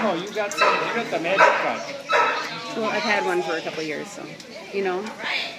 No, you got the magic cut. Well, I've had one for a couple of years, so, you know.